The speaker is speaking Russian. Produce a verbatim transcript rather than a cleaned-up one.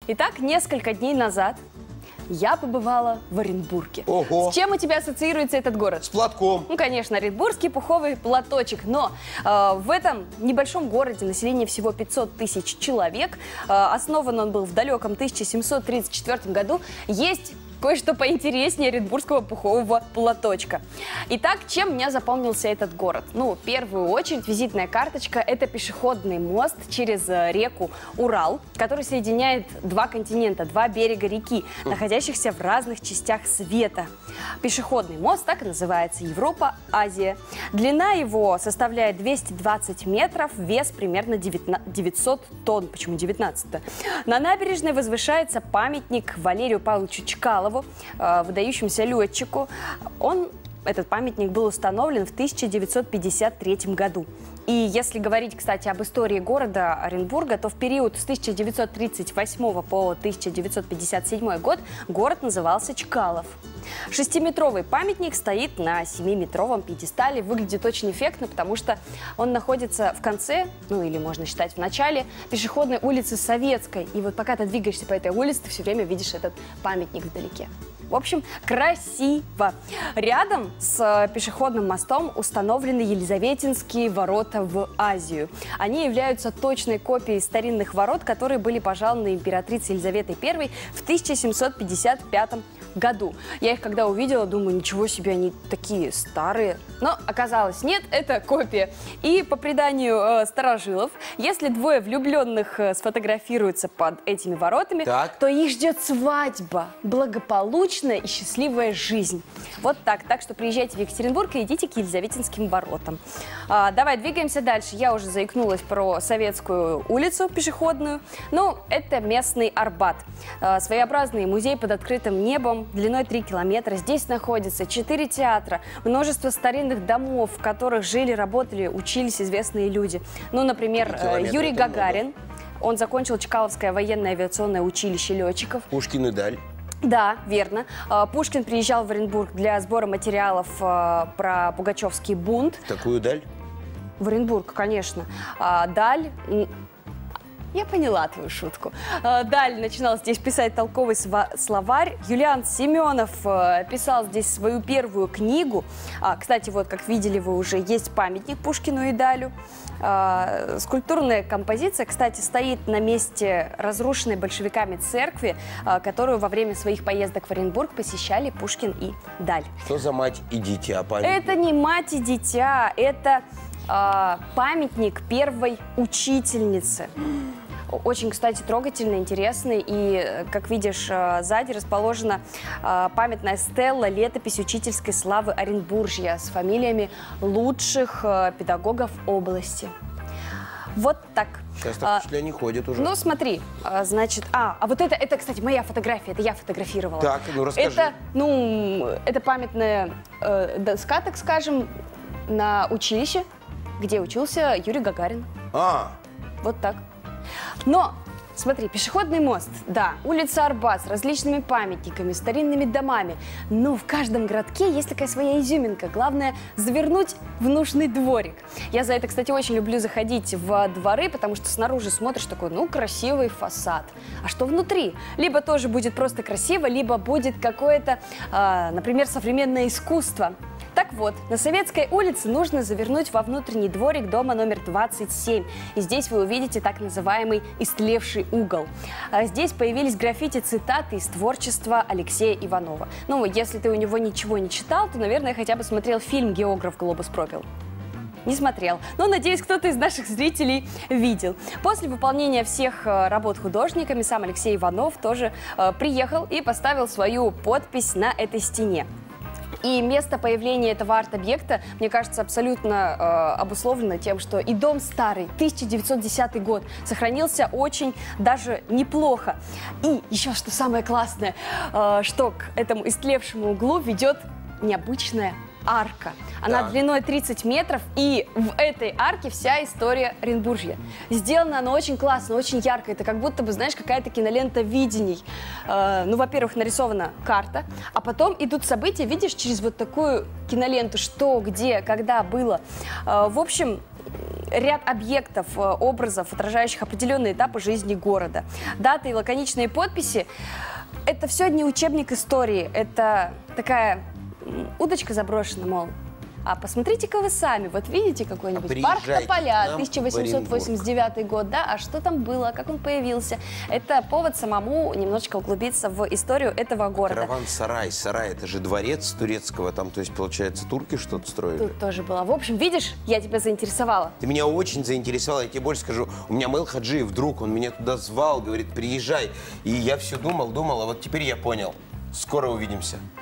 Итак, несколько дней назад я побывала в Оренбурге. Ого. С чем у тебя ассоциируется этот город? С платком. Ну, конечно, оренбургский пуховый платочек. Но э, в этом небольшом городе население всего пятьсот тысяч человек. Э, основан он был в далеком тысяча семьсот тридцать четвёртом году. Есть кое-что поинтереснее оренбургского пухового платочка. Итак, чем мне запомнился этот город? Ну, в первую очередь, визитная карточка – это пешеходный мост через реку Урал, который соединяет два континента, два берега реки, находящихся в разных частях света. Пешеходный мост так и называется – Европа-Азия. Длина его составляет двести двадцать метров, вес примерно девятьсот тонн. Почему девятнадцать-то? На набережной возвышается памятник Валерию Павловичу Чкалову, выдающемуся летчику. Он, этот памятник был установлен в тысяча девятьсот пятьдесят третьем году. И если говорить, кстати, об истории города Оренбурга, то в период с тысяча девятьсот тридцать восьмого по тысяча девятьсот пятьдесят седьмой год город назывался Чкалов. Шестиметровый памятник стоит на семиметровом пьедестале. Выглядит очень эффектно, потому что он находится в конце, ну или можно считать в начале, пешеходной улицы Советской. И вот пока ты двигаешься по этой улице, ты все время видишь этот памятник вдалеке. В общем, красиво. Рядом с пешеходным мостом установлены Елизаветинские ворота в Азию. Они являются точной копией старинных ворот, которые были пожалованы императрицей Елизаветой Первой в тысяча семьсот пятьдесят пятом году. Я их когда увидела, думаю, ничего себе, они такие старые. Но оказалось, нет, это копия. И по преданию э, старожилов, если двое влюбленных э, сфотографируются под этими воротами, так. то их ждет свадьба, благополучная и счастливая жизнь. Вот так. Так что приезжайте в Екатеринбург и идите к Елизаветинским воротам. А, давай двигаемся дальше. Я уже заикнулась про Советскую улицу пешеходную. Ну, это местный Арбат. А, своеобразный музей под открытым небом, длиной три километра. Здесь находится четыре театра, множество старинных домов, в которых жили, работали, учились известные люди. Ну, например, Юрий Гагарин. Много. Он закончил Чкаловское военное авиационное училище летчиков. Пушкин и Даль. Да, верно. Пушкин приезжал в Оренбург для сбора материалов про Пугачевский бунт. Такую Даль? В Оренбург, конечно. Даль... Я поняла твою шутку. Даль начинал здесь писать толковый словарь. Юлиан Семенов писал здесь свою первую книгу. Кстати, вот, как видели вы уже, есть памятник Пушкину и Далю. Скульптурная композиция, кстати, стоит на месте разрушенной большевиками церкви, которую во время своих поездок в Оренбург посещали Пушкин и Даль. Что за мать и дитя? Памятник? Это не мать и дитя, это памятник первой учительницы. Очень, кстати, трогательный, интересный. И, как видишь, сзади расположена памятная стелла, летопись учительской славы Оренбуржья с фамилиями лучших педагогов области. Вот так. Сейчас так впечатление ходит уже. Ну, смотри, значит... А, а вот это, это, кстати, моя фотография, это я фотографировала. Так, ну расскажи. Это, ну, это памятная э, доска, так скажем, на училище, где учился Юрий Гагарин. А. Вот так. Но, смотри, пешеходный мост, да, улица Арбат с различными памятниками, старинными домами. Но в каждом городке есть такая своя изюминка. Главное завернуть в нужный дворик. Я за это, кстати, очень люблю заходить в дворы, потому что снаружи смотришь такой, ну, красивый фасад. А что внутри? Либо тоже будет просто красиво, либо будет какое-то, э, например, современное искусство. Так вот, на Советской улице нужно завернуть во внутренний дворик дома номер двадцать семь. И здесь вы увидите так называемый истлевший угол. А здесь появились граффити-цитаты из творчества Алексея Иванова. Ну, если ты у него ничего не читал, то, наверное, хотя бы смотрел фильм «Географ глобус пропил». Не смотрел, но, надеюсь, кто-то из наших зрителей видел. После выполнения всех работ художниками сам Алексей Иванов тоже э, приехал и поставил свою подпись на этой стене. И место появления этого арт-объекта, мне кажется, абсолютно э, обусловлено тем, что и дом старый, тысяча девятьсот десятый год, сохранился очень даже неплохо. И еще что самое классное, э, что к этому истлевшему углу ведет необычная арка. Она да. длиной тридцать метров, и в этой арке вся история Оренбуржья. Сделана она очень классно, очень ярко. Это как будто бы, знаешь, какая-то кинолента видений. Э, ну, во-первых, нарисована карта, а потом идут события, видишь, через вот такую киноленту, что, где, когда было. Э, в общем, ряд объектов, э, образов, отражающих определенные этапы жизни города. Даты и лаконичные подписи – это все не учебник истории, это такая м, удочка заброшена, мол. А посмотрите-ка вы сами, вот видите какой-нибудь А парк Тополя, к нам тысяча восемьсот восемьдесят девятый год, да, а что там было, как он появился? Это повод самому немножечко углубиться в историю этого города. Караван-сарай. Сарай – это же дворец турецкого, там, то есть, получается, турки что-то строили? Тут тоже было. В общем, видишь, я тебя заинтересовала. Ты меня очень заинтересовала, я тебе больше скажу. У меня Мэл Хаджиев, друг, он меня туда звал, говорит, приезжай. И я все думал, думал, а вот теперь я понял. Скоро увидимся.